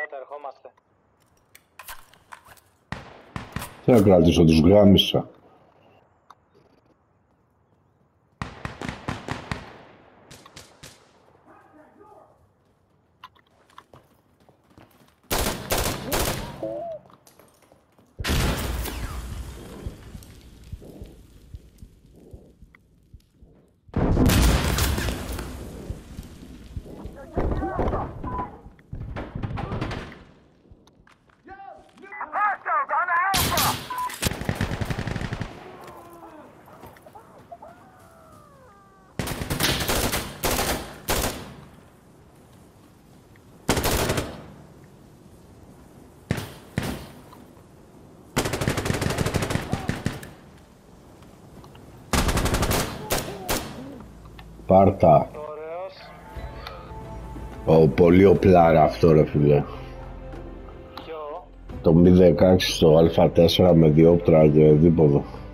ερχόμαστε. Τι να κρατήσω, τους γράμμισα. Πάρτα. Ωραίος. Πολύ οπλάρα αυτό ρε φίλε. Ποιο? Το Mi 16 στο Α4 με διόπτρα και δίποδο.